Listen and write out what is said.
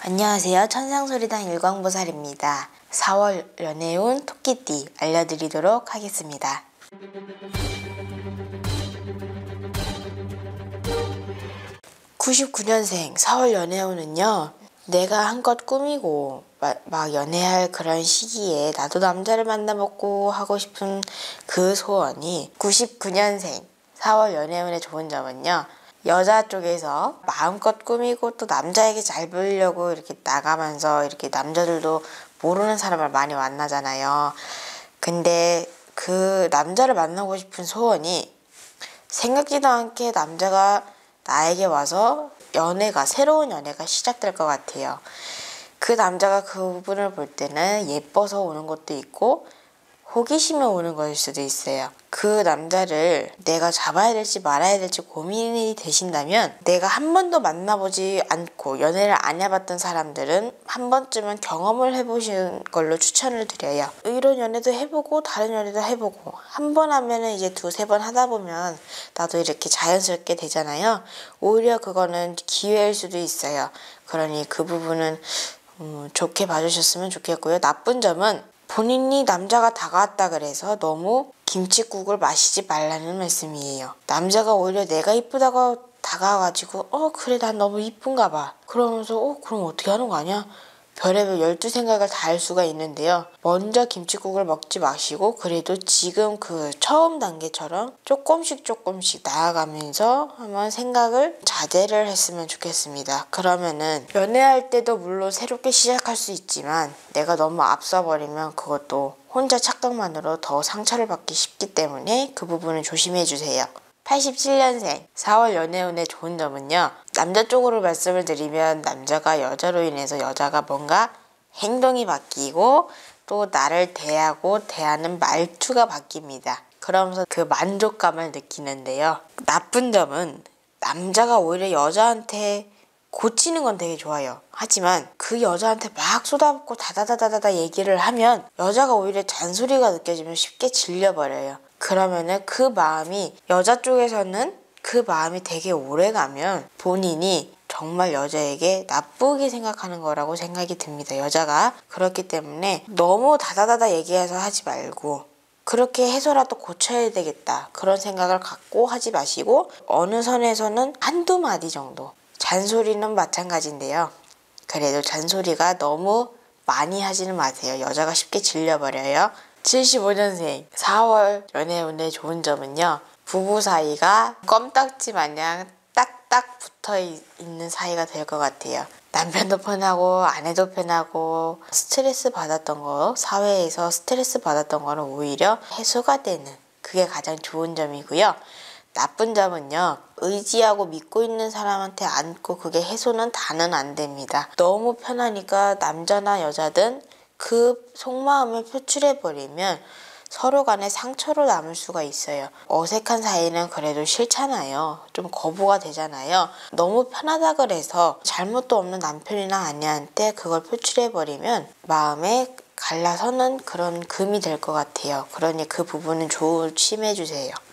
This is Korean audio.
안녕하세요. 천상소리단 일광보살입니다. 4월 연애운 토끼띠 알려드리도록 하겠습니다. 99년생 4월 연애운은요, 내가 한껏 꾸미고 막 연애할 그런 시기에 나도 남자를 만나보고 하고 싶은 그 소원이 99년생 4월 연애운의 좋은 점은요, 여자 쪽에서 마음껏 꾸미고 또 남자에게 잘 보이려고 이렇게 나가면서 이렇게 남자들도 모르는 사람을 많이 만나잖아요. 근데 그 남자를 만나고 싶은 소원이 생각지도 않게 남자가 나에게 와서 새로운 연애가 시작될 것 같아요. 그 남자가 그분을 볼 때는 예뻐서 오는 것도 있고 호기심에 오는 것일 수도 있어요. 그 남자를 내가 잡아야 될지 말아야 될지 고민이 되신다면, 내가 한 번도 만나보지 않고 연애를 안 해봤던 사람들은 한 번쯤은 경험을 해보시는 걸로 추천을 드려요. 이런 연애도 해보고 다른 연애도 해보고 한 번 하면은 이제 두세 번 하다 보면 나도 이렇게 자연스럽게 되잖아요. 오히려 그거는 기회일 수도 있어요. 그러니 그 부분은 좋게 봐주셨으면 좋겠고요. 나쁜 점은 본인이 남자가 다가왔다 그래서 너무 김칫국을 마시지 말라는 말씀이에요. 남자가 오히려 내가 이쁘다고 다가와가지고 그래 난 너무 이쁜가 봐 그러면서 그럼 어떻게 하는 거 아니야? 별의별 12생각을 다 할 수가 있는데요. 먼저 김칫국을 먹지 마시고 그래도 지금 그 처음 단계처럼 조금씩 나아가면서 한번 생각을 자제를 했으면 좋겠습니다. 그러면은 연애할 때도 물론 새롭게 시작할 수 있지만 내가 너무 앞서버리면 그것도 혼자 착각만으로 더 상처를 받기 쉽기 때문에 그 부분은 조심해 주세요. 87년생 4월 연애운의 좋은 점은요, 남자 쪽으로 말씀을 드리면 남자가 여자로 인해서 여자가 뭔가 행동이 바뀌고 또 나를 대하는 말투가 바뀝니다. 그러면서 그 만족감을 느끼는데요. 나쁜 점은 남자가 오히려 여자한테 고치는 건 되게 좋아요. 하지만 그 여자한테 막 쏟아붓고 다다다다다 얘기를 하면 여자가 오히려 잔소리가 느껴지면 쉽게 질려버려요. 그러면은 여자 쪽에서는 그 마음이 되게 오래가면 본인이 정말 여자에게 나쁘게 생각하는 거라고 생각이 듭니다. 여자가. 그렇기 때문에 너무 다다다다 얘기해서 하지 말고 그렇게 해서라도 고쳐야 되겠다 그런 생각을 갖고 하지 마시고, 어느 선에서는 한두 마디 정도. 잔소리는 마찬가지인데요. 그래도 잔소리가 너무 많이 하지는 마세요. 여자가 쉽게 질려버려요. 75년생 4월 연애운의 좋은 점은요, 부부 사이가 껌딱지 마냥 딱딱 붙어 있는 사이가 될 것 같아요. 남편도 편하고 아내도 편하고 사회에서 스트레스 받았던 거는 오히려 해소가 되는, 그게 가장 좋은 점이고요. 나쁜 점은요, 의지하고 믿고 있는 사람한테 안고 그게 해소는 다는 안 됩니다. 너무 편하니까 남자나 여자든 그 속마음을 표출해버리면 서로 간에 상처로 남을 수가 있어요. 어색한 사이는 그래도 싫잖아요. 좀 거부가 되잖아요. 너무 편하다 그래서 잘못도 없는 남편이나 아내한테 그걸 표출해버리면 마음에 갈라서는 그런 금이 될 것 같아요. 그러니 그 부분은 조심해주세요.